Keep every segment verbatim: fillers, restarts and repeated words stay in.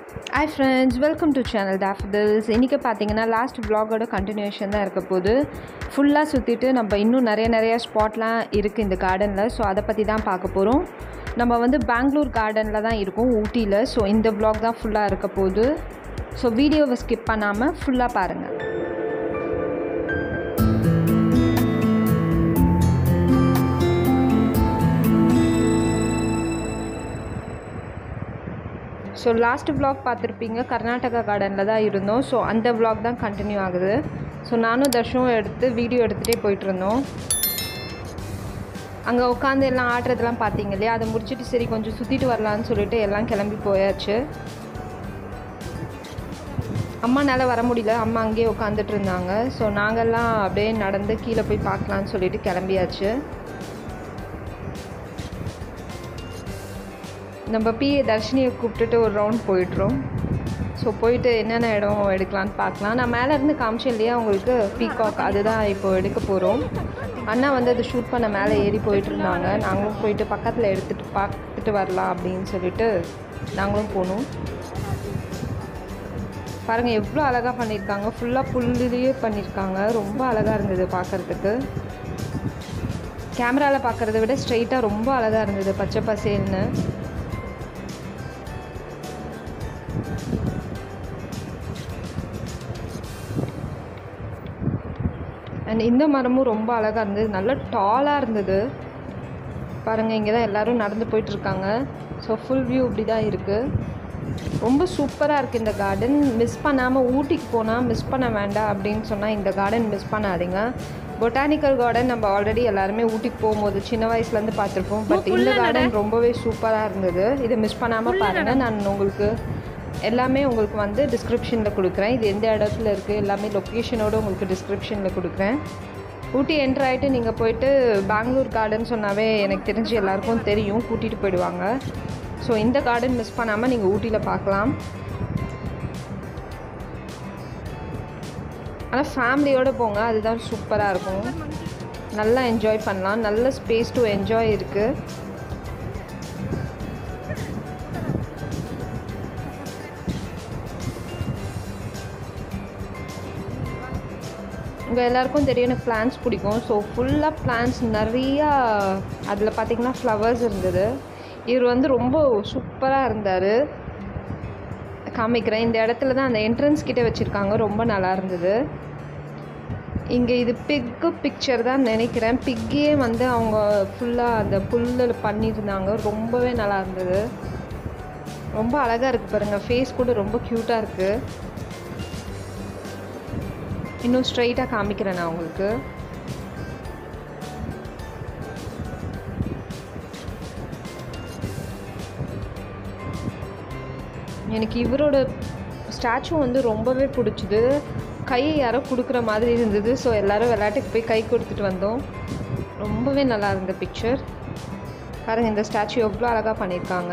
Hi friends, welcome to channel Daffodils. இன்னைக்கு பாத்தீங்கன்னா last vlog-ஓட continuation தான் இருக்க போகுது. ஃபுல்லா சுத்திட்டு நம்ம இன்னும் நிறைய நிறைய ஸ்பாட்லாம் இருக்கு இந்த கார்டன்ல. சோ அத பத்தி தான் பார்க்க போறோம். நம்ம வந்து பெங்களூர் கார்டன்ல தான் இருக்கோம் ஊட்டில. சோ இந்த vlog தான் ஃபுல்லா இருக்க போகுது. சோ வீடியோவை ஸ்கிப் பண்ணாம ஃபுல்லா பாருங்க. ஸோ லாஸ்ட் விலாக் பார்த்துருப்பீங்க, கர்நாடகா கார்டனில் தான் இருந்தோம். ஸோ அந்த விலாக் தான் கண்டினியூ ஆகுது. ஸோ நானும் தர்ஷனும் எடுத்து வீடியோ எடுத்துகிட்டே போயிட்டுருந்தோம். அங்கே உட்காந்து எல்லாம் ஆடுறதுலாம் பார்த்தீங்க இல்லையா, அதை முடிச்சுட்டு சரி கொஞ்சம் சுற்றிட்டு வரலான்னு சொல்லிட்டு எல்லாம் கிளம்பி போயாச்சு. அம்மானால வர முடியல, அம்மா அங்கேயே உட்காந்துட்டு இருந்தாங்க. ஸோ நாங்கள்லாம் அப்படியே நடந்து கீழே போய் பார்க்கலான்னு சொல்லிட்டு கிளம்பியாச்சு. நம்ம பிஏ தர்ஷினியை கூப்பிட்டுட்டு ஒரு ரவுண்ட் போயிட்டுறோம். ஸோ போயிட்டு என்னென்ன இடம் எடுக்கலான்னு பார்க்கலாம். நான் மேலேருந்து காமிச்சேன் இல்லையா உங்களுக்கு பீகாக், அதுதான் இப்போ எடுக்க போகிறோம். அண்ணா வந்து அது ஷூட் பண்ண மேலே ஏறி போயிட்டு இருந்தாங்க. நாங்களும் போயிட்டு பக்கத்தில் எடுத்துகிட்டு பார்த்துட்டு வரலாம் அப்படின்னு சொல்லிட்டு நாங்களும் போனோம். பாருங்கள் எவ்வளோ அழகாக பண்ணியிருக்காங்க, ஃபுல்லாக புல்லுலேயே பண்ணியிருக்காங்க. ரொம்ப அழகாக இருந்தது பார்க்குறதுக்கு. கேமராவில் பார்க்குறத விட ஸ்ட்ரைட்டாக ரொம்ப அழகாக இருந்தது, பச்சை பசேல்னு. அண்ட் இந்த மரமும் ரொம்ப அழகாக இருந்தது, நல்ல டாலாக இருந்தது. பாருங்கள் இங்கே தான் எல்லோரும் நடந்து போயிட்டுருக்காங்க. ஸோ ஃபுல் வியூ இப்படி தான் இருக்குது. ரொம்ப சூப்பராக இருக்குது இந்த கார்டன். மிஸ் பண்ணாமல் ஊட்டிக்கு போனால் மிஸ் பண்ண வேண்டாம் அப்படின்னு சொன்னால் இந்த கார்டன் மிஸ் பண்ணாதீங்க. பொட்டானிக்கல் கார்டன் நம்ம ஆல்ரெடி எல்லாருமே ஊட்டிக்கு போகும்போது சின்ன வயசுலேருந்து பார்த்துருப்போம். பட் இந்த கார்டன் ரொம்பவே சூப்பராக இருந்தது. இதை மிஸ் பண்ணாமல் பாருங்கள். நான் உங்களுக்கு எல்லாமே உங்களுக்கு வந்து டிஸ்கிரிப்ஷனில் கொடுக்குறேன். இது எந்த இடத்துல இருக்குது எல்லாமே லொக்கேஷனோடு உங்களுக்கு டிஸ்கிரிப்ஷனில் கொடுக்குறேன். ஊட்டி என்ட்ரு ஆகிட்டு நீங்கள் போயிட்டு பெங்களூர் கார்டன் சொன்னாவே எனக்கு தெரிஞ்சு எல்லாருக்கும் தெரியும், கூட்டிகிட்டு போயிடுவாங்க. ஸோ இந்த கார்டன் மிஸ் பண்ணாமல் நீங்கள் ஊட்டியில் பார்க்கலாம். ஆனால் ஃபேமிலியோடு போங்க, அதுதான் சூப்பராக இருக்கும். நல்லா என்ஜாய் பண்ணலாம், நல்ல ஸ்பேஸ் டு என்ஜாய் இருக்குது. உங்கள் எல்லாருக்கும் தெரியும் எனக்கு பிளான்ஸ் பிடிக்கும். ஸோ ஃபுல்லாக பிளான்ஸ் நிறையா அதில் பார்த்திங்கன்னா ஃப்ளவர்ஸ் இருந்தது. இவர் வந்து ரொம்ப சூப்பராக இருந்தார். காமிக்கிறேன். இந்த இடத்துல தான் அந்த என்ட்ரன்ஸ் கிட்டே வச்சுருக்காங்க, ரொம்ப நல்லா இருந்தது. இங்கே இது பிக்கு பிக்சர் தான் நினைக்கிறேன். பிக்கே வந்து அவங்க ஃபுல்லாக அந்த புல்லில் பண்ணியிருந்தாங்க, ரொம்பவே நல்லா இருந்தது. ரொம்ப அழகாக இருக்குது பாருங்கள், ஃபேஸ் கூட ரொம்ப க்யூட்டாக இருக்குது. இன்னும் ஸ்ட்ரைட்டாக காமிக்கிறேன் நான் உங்களுக்கு. எனக்கு இவரோட ஸ்டாச்சு வந்து ரொம்பவே பிடிச்சிது. கை யாரோ கொடுக்குற மாதிரி இருந்தது. ஸோ எல்லோரும் விளையாட்டுக்கு போய் கை கொடுத்துட்டு வந்தோம். ரொம்பவே நல்லா இருந்த பிக்சர். பாருங்கள் இந்த ஸ்டாச்சு எவ்வளோ அழகாக பண்ணியிருக்காங்க.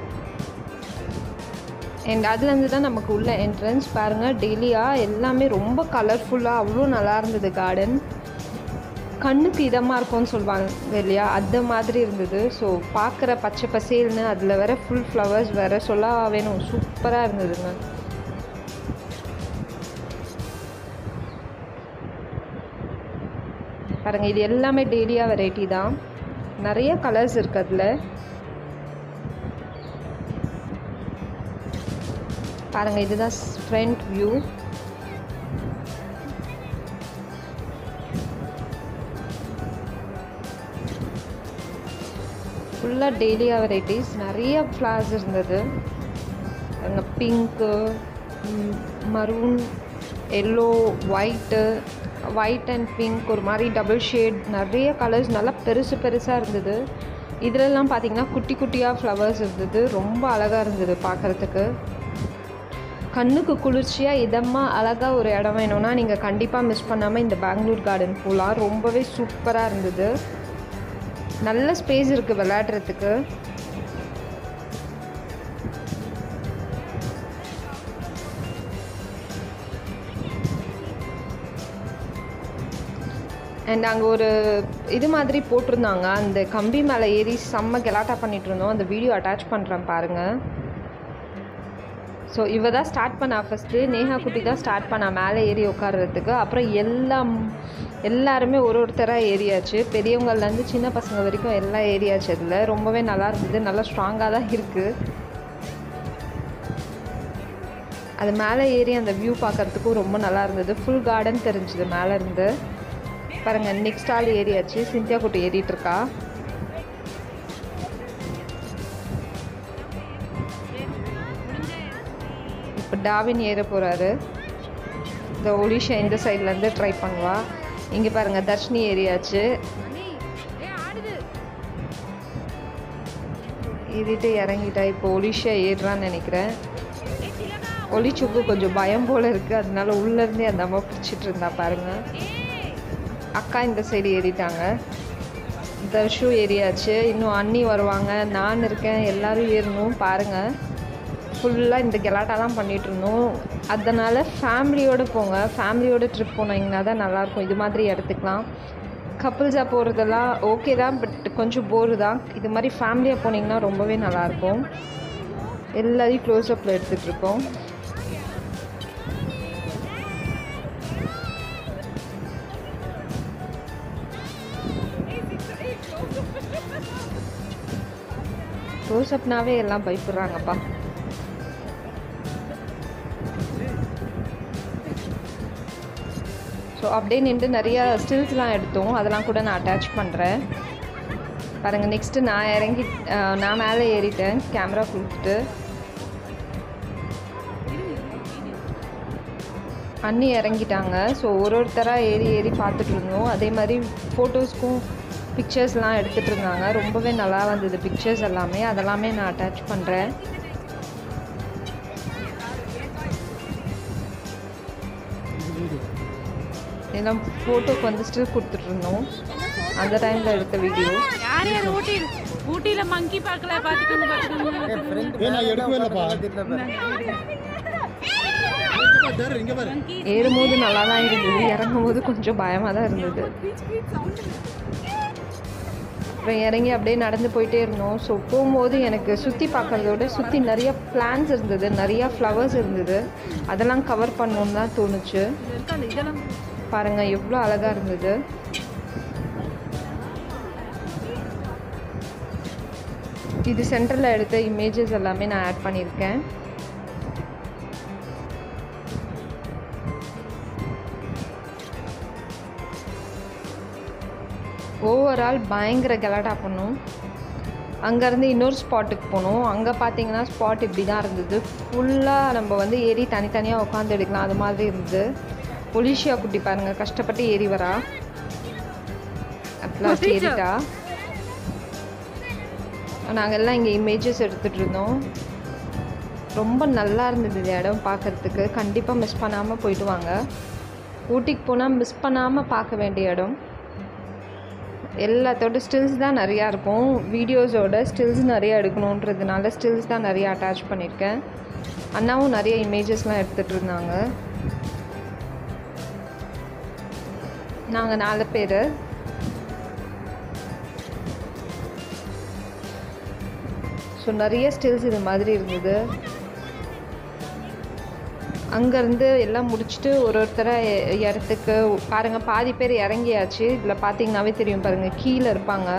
அண்ட் அதுலேருந்து தான் நமக்கு உள்ள என்ட்ரன்ஸ். பாருங்கள் டெய்லியாக எல்லாமே ரொம்ப கலர்ஃபுல்லாக அவ்வளோ நல்லா இருந்தது கார்டன். கண்ணுக்கு இதமாக இருக்கும்னு சொல்லுவாங்க இல்லையா, அந்த மாதிரி இருந்தது. ஸோ பார்க்குற பச்சை பசேல்னு அதில் வேறு ஃபுல் ஃப்ளவர்ஸ் வேறு சொல்ல வேணும், சூப்பராக இருந்ததுங்க. பாருங்கள் இது எல்லாமே டெய்லியாக வெரைட்டி தான், நிறைய கலர்ஸ் இருக்குது அதில். பாருங்கள் இதுதான் ஃப்ரண்ட் வியூ. ஃபுல்லாக டெய்லியாக வெரைட்டிஸ், நிறைய ஃப்ளவர்ஸ் இருந்தது. அங்கே pink, maroon, yellow, white, white and pink, ஒரு மாதிரி டபுள் ஷேட், நிறைய கலர்ஸ் நல்லா பெருசு பெருசாக இருந்தது. இதிலெல்லாம் பார்த்திங்கன்னா குட்டி குட்டியாக ஃப்ளவர்ஸ் இருந்தது, ரொம்ப அழகாக இருந்தது பார்க்குறதுக்கு. கண்ணுக்கு குளிர்ச்சியாக இதமாக அழகாக ஒரு இடம் வேணும்னா நீங்கள் கண்டிப்பாக மிஸ் பண்ணாமல் இந்த பெங்களூர் கார்டன் போகலாம். ரொம்பவே சூப்பராக இருந்தது, நல்ல ஸ்பேஸ் இருக்குது விளையாடுறதுக்கு. அண்ட் அங்கே ஒரு இது மாதிரி போட்டிருந்தாங்க, அந்த கம்பி மேலே ஏறி செம்ம கெலாட்டா பண்ணிகிட்டு இருந்தோம். அந்த வீடியோ அட்டாச் பண்ணுறேன் பாருங்கள். ஸோ இவ தான் ஸ்டார்ட் பண்ணா ஃபஸ்ட்டு, நேஹா குட்டி தான் ஸ்டார்ட் பண்ணா மேலே ஏறி உட்கார்றதுக்கு. அப்புறம் எல்லாம் எல்லாருமே ஒரு ஒருத்தராக ஏறியாச்சு, பெரியவங்கள்லேருந்து சின்ன பசங்க வரைக்கும் எல்லாம் ஏறியாச்சு. அதில் ரொம்பவே நல்லா இருந்தது, நல்லா ஸ்ட்ராங்காக தான் இருக்குது. அது மேலே ஏறி அந்த வியூ பார்க்குறதுக்கும் ரொம்ப நல்லா இருந்தது. ஃபுல் கார்டன் தெரிஞ்சுது மேலே இருந்து. பாருங்கள், நெக்ஸ்ட் ஆள் ஏறியாச்சு, சிந்தியா குட்டி ஏறிட்டுருக்கா. இப்போ டாவின் ஏற போகிறாரு. இந்த ஒலிஷா இந்த சைட்லேருந்து ட்ரை பண்ணுவா. இங்கே பாருங்கள், தர்ஷினி ஏறியாச்சு. ஏறிட்டு இறங்கிட்டா. இப்போ ஒலிஷா ஏறுறான்னு நினைக்கிறேன். ஒலிச்சுக்கு கொஞ்சம் பயம் போல் இருக்குது, அதனால உள்ளேருந்தே அந்த அம்மா பிடிச்சிட்டு இருந்தா பாருங்கள். அக்கா இந்த சைடு ஏறிட்டாங்க. தர்ஷு ஏறியாச்சு. இன்னும் அண்ணி வருவாங்க, நான் இருக்கேன், எல்லோரும் ஏறணும். பாருங்கள், ஃபுல்லாக இந்த கெலாட்டாலாம் பண்ணிகிட்டு இருந்தோம். அதனால் ஃபேமிலியோடு போங்க, ஃபேமிலியோடு ட்ரிப் போனீங்கன்னா தான் நல்லாயிருக்கும். இது மாதிரி இடத்துக்குலாம் கப்புள்ஸாக போகிறதெல்லாம் ஓகே தான், பட் கொஞ்சம் போரு தான். இது மாதிரி ஃபேமிலியாக போனீங்கன்னா ரொம்பவே நல்லாயிருக்கும். எல்லாரையும் க்ளோஸ்அப்பில் எடுத்துகிட்ருக்கோம். க்ளோஸ்அப்னாவே எல்லாம் பயப்படுறாங்கப்பா. ஸோ அப்படியே நின்று நிறையா ஸ்டில்ஸ்லாம் எடுத்தோம், அதெல்லாம் கூட நான் அட்டாச் பண்ணுறேன். பாருங்கள், நெக்ஸ்ட்டு நான் இறங்கி நான் மேலே ஏறிட்டேன் கேமரா கொடுத்துட்டு. அண்ணி இறங்கிட்டாங்க. ஸோ ஒரு ஒருத்தராக ஏறி ஏறி பார்த்துட்டு இருந்தோம். அதே மாதிரி ஃபோட்டோஸ்க்கும் பிக்சர்ஸ்லாம் எடுத்துகிட்டு இருந்தாங்க. ரொம்பவே நல்லா வந்தது பிக்சர்ஸ் எல்லாமே, அதெல்லாமே நான் அட்டாச் பண்ணுறேன். எல்லாம் ஃபோட்டோக்கு வந்து ஸ்டில் கொடுத்துட்ருந்தோம், அந்த டைமில் எடுத்த வீடியோ. யார் யார் ஊட்டி ஊட்டியில் மங்கி பார்க்கல, பார்த்துக்கோங்க ஏறும்போது நல்லா தான் இருந்தது, இறங்கும் போது கொஞ்சம் பயமாக தான் இருந்தது. அப்புறம் இறங்கி அப்படியே நடந்து போயிட்டே இருந்தோம். ஸோ போகும்போது எனக்கு சுற்றி பார்க்குறதோட சுற்றி நிறைய பிளான்ஸ் இருந்தது, நிறையா ஃப்ளவர்ஸ் இருந்தது, அதெல்லாம் கவர் பண்ணணுன்னு தான் தோணுச்சு. பாருங்கள் எவ்வளோ அழகாக இருந்தது. இது சென்டரில் எடுத்த இமேஜஸ் எல்லாமே நான் ஆட் பண்ணியிருக்கேன். ஓவரால் பயங்கர கலாட்டா பண்ணோம். அங்கேருந்து இன்னொரு ஸ்பாட்டுக்கு போனோம். அங்கே பார்த்தீங்கன்னா ஸ்பாட் இப்படி தான் இருந்தது. ஃபுல்லாக நம்ம வந்து ஏறி தனித்தனியாக உட்காந்து எடுக்கலாம், அது மாதிரி இருந்தது. ஒலிஷியா குட்டி பாருங்கள், கஷ்டப்பட்டு ஏறி வரா. அட்லாஸ்ட் ஏறிட்டா. நாங்கள் எல்லாம் இங்கே இமேஜஸ் எடுத்துகிட்டு இருந்தோம். ரொம்ப நல்லா இருந்தது இந்த இடம் பார்க்குறதுக்கு. கண்டிப்பாக மிஸ் பண்ணாமல் போயிட்டு வாங்க. ஊட்டிக்கு போனால் மிஸ் பண்ணாமல் பார்க்க வேண்டிய இடம். எல்லாத்தோட ஸ்டில்ஸ் தான் நிறையா இருக்கும். வீடியோஸோட ஸ்டில்ஸ் நிறையா எடுக்கணுன்றதுனால ஸ்டில்ஸ் தான் நிறையா அட்டாச் பண்ணியிருக்கேன். அண்ணாவும் நிறைய இமேஜஸ்லாம் எடுத்துகிட்டு இருந்தாங்க. நாங்கள் நாலு பேர். ஸோ நிறைய ஸ்டில்ஸ் இது மாதிரி இருந்தது. அங்கேருந்து எல்லாம் முடிச்சுட்டு ஒரு ஒருத்தராக இடத்துக்கு பாருங்கள், பாதி பேர் இறங்கியாச்சு. இதில் பார்த்தீங்கன்னாவே தெரியும் பாருங்கள், கீழே இருப்பாங்க.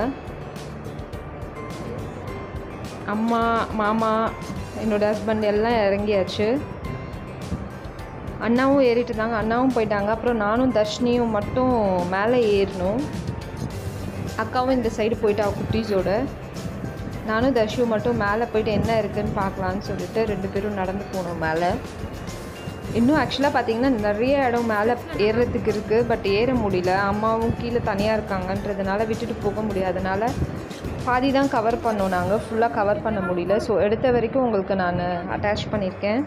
அம்மா, மாமா, என்னோடய ஹஸ்பண்ட் எல்லாம் இறங்கியாச்சு. அண்ணாவும் ஏறிட்டு இருந்தாங்க, அண்ணாவும் போயிட்டாங்க. அப்புறம் நானும் தர்ஷினியும் மட்டும் மேலே ஏறினோம். அக்காவும் இந்த சைடு போயிட்டா குட்டீஸோடு. நானும் தர்ஷியும் மட்டும் மேலே போயிட்டு என்ன இருக்குதுன்னு பார்க்கலான்னு சொல்லிட்டு ரெண்டு பேரும் நடந்து போனோம் மேலே. இன்னும் ஆக்சுவலாக பார்த்திங்கன்னா நிறைய இடம் மேலே ஏறுறதுக்கு இருக்குது, பட் ஏற முடியல. அம்மாவும் கீழே தனியாக இருக்காங்கன்றதுனால விட்டுட்டு போக முடியாதனால பாதி தான் கவர் பண்ணோம். நாங்கள் ஃபுல்லாக கவர் பண்ண முடியல. ஸோ எடுத்த வரைக்கும் உங்களுக்கு நான் அட்டாச் பண்ணியிருக்கேன்.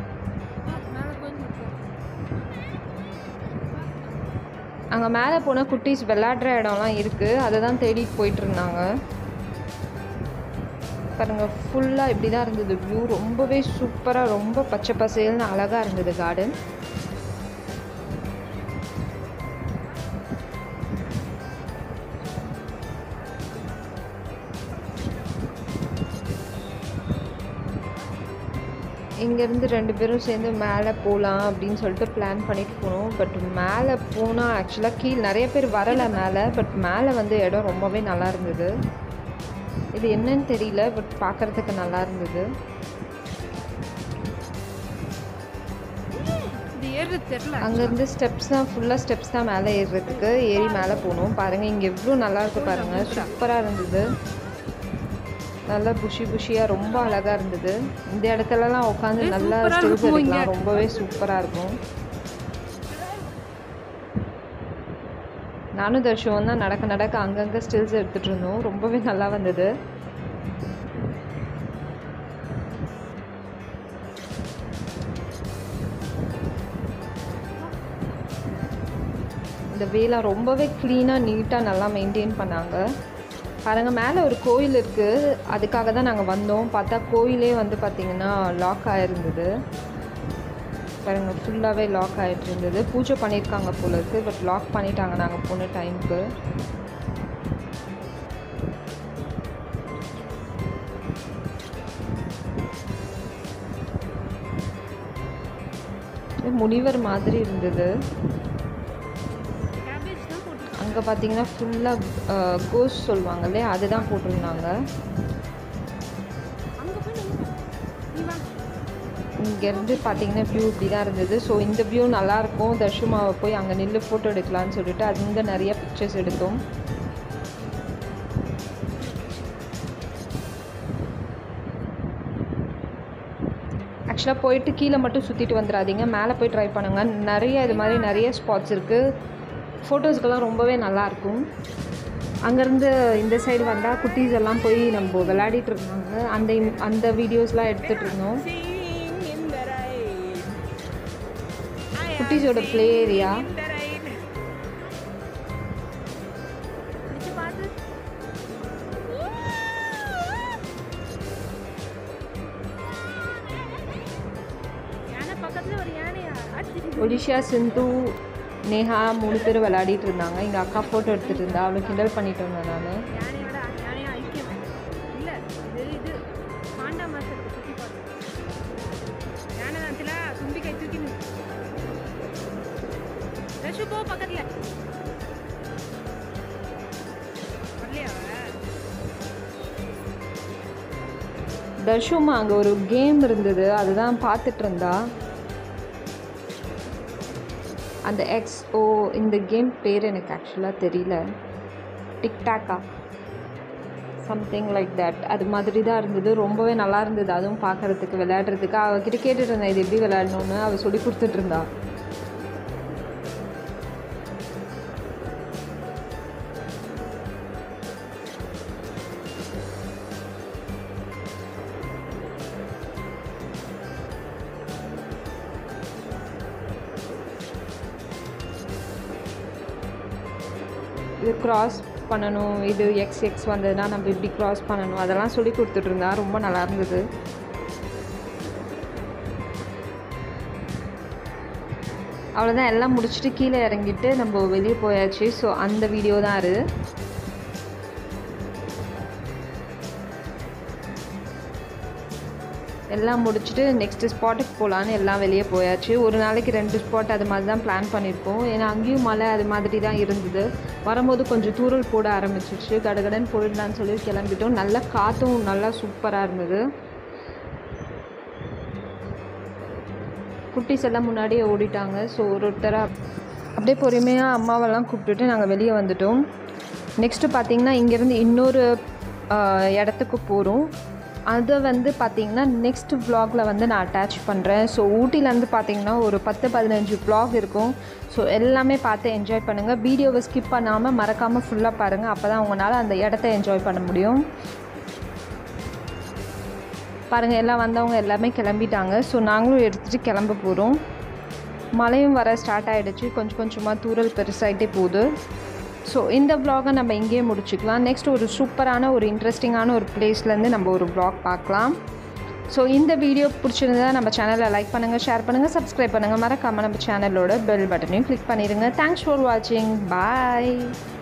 அங்கே மேலே போனால் குட்டீஸ் விளையாடுற இடம்லாம் இருக்குது, அதை தான் தேடிட்டு போயிட்டுருந்தாங்க. பாருங்கள், ஃபுல்லாக இப்படி தான் இருந்தது வியூ. ரொம்பவே சூப்பராக, ரொம்ப பச்சை பசேல்னு அழகாக இருந்தது கார்டன். இங்கேருந்து ரெண்டு பேரும் சேர்ந்து மேலே போகலாம் அப்படின்னு சொல்லிட்டு பிளான் பண்ணிட்டு போனோம். பட் மேலே போனால் ஆக்சுவலாக கீழே நிறைய பேர் வரலை மேலே. பட் மேலே வந்து இடம் ரொம்பவே நல்லா இருந்தது. இது என்னன்னு தெரியல, பட் பார்க்குறதுக்கு நல்லா இருந்தது. அங்கேருந்து ஸ்டெப்ஸ் தான், ஃபுல்லாக ஸ்டெப்ஸ் தான் மேலே ஏறுறதுக்கு. ஏறி மேலே போகணும். பாருங்கள் இங்கே எவ்வளோ நல்லா இருக்குது பாருங்கள். சூப்பராக இருந்தது. நல்லா புஷி புஷியாக ரொம்ப அழகாக இருந்தது. இந்த இடத்துலலாம் உட்காந்து நல்லா ஸ்டில்ஸ் எடுக்கலாம். ரொம்பவே சூப்பராக இருக்கும். நானும் தர்ஷுவும் தான் நடக்க நடக்க அங்கங்கே ஸ்டில்ஸ் எடுத்துகிட்டு இருந்தோம். ரொம்பவே நல்லா வந்தது. இந்த வேலை ரொம்பவே க்ளீனாக நீட்டாக நல்லா மெயின்டைன் பண்ணாங்க. பாருங்கள் மேலே ஒரு கோயில் இருக்குது. அதுக்காக தான் நாங்கள் வந்தோம். பார்த்தா கோயிலே வந்து பார்த்திங்கன்னா லாக் ஆகிருந்தது. பாருங்கள் ஃபுல்லாகவே லாக் ஆகிட்டு இருந்தது. பூஜை பண்ணியிருக்காங்க போல இருக்குது. பட் லாக் பண்ணிட்டாங்க நாங்கள் போன டைமுக்கு. முனிவர் மாதிரி இருந்தது. அங்கே பார்த்தீங்கன்னா ஃபுல்லாக கோஸ் சொல்லுவாங்க இல்லையா, அதுதான் போட்டிருந்தாங்க. இங்கேருந்து பார்த்தீங்கன்னா வியூ இப்படி தான் இருந்தது. ஸோ இந்த வியூ நல்லாயிருக்கும். தர்ஷுமாவை போய் அங்கே நின்று ஃபோட்டோ எடுக்கலான்னு சொல்லிட்டு அங்கே நிறைய பிக்சர்ஸ் எடுத்தோம். ஆக்சுவலாக போயிட்டு கீழே மட்டும் சுற்றிட்டு வந்துடாதீங்க, மேலே போய் ட்ரை பண்ணுங்கள். நிறைய இது மாதிரி நிறைய ஸ்பாட்ஸ் இருக்குது. ஃபோட்டோஸ்க்கெல்லாம் ரொம்பவே நல்லாயிருக்கும். அங்கேருந்து இந்த சைடு வந்தால் குட்டீஸ் எல்லாம் போய் நம்ம விளையாடிட்டு இருந்தாங்க. அந்த அந்த வீடியோஸ்லாம் எடுத்துகிட்டு இருந்தோம். குட்டீஸோட ப்ளே ஏரியா. ஒடிஷா, சிந்து, நேஹா மூணு பேர் விளையாடிட்டு இருந்தாங்க. எங்கள் அக்கா ஃபோட்டோ எடுத்துகிட்டு இருந்தா. அவளை கிண்டல் பண்ணிட்டு இருந்தேன் நான். தர்ஷுமா அங்கே ஒரு கேம் இருந்தது, அதுதான் பார்த்துட்டு இருந்தா. அந்த எக்ஸ் ஓ இந்த கேம் பேர் எனக்கு ஆக்சுவலாக தெரியல. டிக்டாக்கா சம்திங் லைக் தட், அது மாதிரி தான் இருந்தது. ரொம்பவே நல்லா இருந்தது. அதுவும் பார்க்குறதுக்கு விளையாடுறதுக்கு. அவகிட்ட கேட்டுட்டு இருந்தேன் இது எப்படி விளையாடணுன்னு. அவள் சொல்லி கொடுத்துட்டு இருந்தா. இது க்ராஸ் பண்ணணும், இது எக்ஸ் எக்ஸ் வந்ததுன்னா நம்ம இப்படி க்ராஸ் பண்ணணும், அதெல்லாம் சொல்லி கொடுத்துட்ருந்தா. ரொம்ப நல்லா இருந்தது. அவ்வளோதான், எல்லாம் முடிச்சுட்டு கீழே இறங்கிட்டு நம்ம வெளியே போயாச்சு. ஸோ அந்த வீடியோ தான் அது. எல்லாம் முடிச்சுட்டு நெக்ஸ்ட்டு ஸ்பாட்டுக்கு போகலான்னு எல்லாம் வெளியே போயாச்சு. ஒரு நாளைக்கு ரெண்டு ஸ்பாட் அது மாதிரி தான் பிளான் பண்ணியிருக்கோம். ஏன்னா அங்கேயும் மழை அது மாதிரி தான் இருந்தது. வரும்போது கொஞ்சம் தூரல் போட ஆரம்பிச்சிருச்சு. கடகடன்னு போயிடலான்னு சொல்லி கிளம்பிட்டோம். நல்லா காற்றும் நல்லா சூப்பராக இருந்தது. குட்டீஸ் எல்லாம் முன்னாடியே ஓடிட்டாங்க. ஸோ ஒரு ஒருத்தராக அப்படியே பொறுமையாக அம்மாவெல்லாம் கூப்பிட்டுட்டு நாங்கள் வெளியே வந்துட்டோம். நெக்ஸ்ட்டு பார்த்திங்கன்னா இங்கேருந்து இன்னொரு இடத்துக்கு போகிறோம். அதை வந்து பார்த்திங்கன்னா நெக்ஸ்ட் வ்ளாகில் வந்து நான் அட்டாச் பண்ணுறேன். ஸோ ஊட்டிலேருந்து பார்த்திங்கன்னா ஒரு பத்து பதினஞ்சு வ்ளாக் இருக்கும். ஸோ எல்லாமே பார்த்து என்ஜாய் பண்ணுங்கள். வீடியோவை ஸ்கிப் பண்ணாமல் மறக்காமல் ஃபுல்லாக பாருங்கள். அப்போ தான் உங்களால் அந்த இடத்த என்ஜாய் பண்ண முடியும். பாருங்கள், எல்லாம் வந்தவங்க எல்லாமே கிளம்பிட்டாங்க. ஸோ நாங்களும் எடுத்துகிட்டு கிளம்ப போகிறோம். மழையும் வர ஸ்டார்ட் ஆகிடுச்சு. கொஞ்சம் கொஞ்சமாக தூரல் பெருசாகிட்டே போகுது. ஸோ இந்த வ்ளாகை நம்ம இங்கேயே முடிச்சுக்கலாம். நெக்ஸ்ட் ஒரு சூப்பரான ஒரு இன்ட்ரெஸ்டிங்கான ஒரு பிளேஸ்லேருந்து நம்ம ஒரு வ்ளாக் பார்க்கலாம். ஸோ இந்த வீடியோ பிடிச்சிருந்தா நம்ம சேனலை லைக் பண்ணுங்கள், ஷேர் பண்ணுங்கள், சப்ஸ்கிரைப் பண்ணுங்கள். மறக்காமல் நம்ம சேனலோட பெல் பட்டனையும் கிளிக் பண்ணிடுங்க. தேங்க்ஸ் ஃபார் வாட்சிங். பாய்.